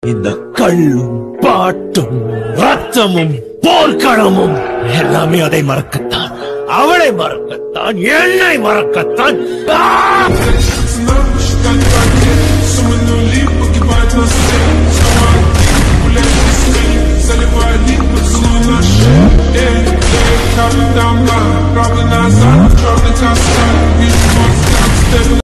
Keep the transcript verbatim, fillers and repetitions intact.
இந்த கள்ளும் பாட்டும் ரத்தமும் போர்க்களமும் எல்லாமே அதை மறக்கத்தான், அவளை மறக்கத்தான், என்னை மறக்கத்தான்.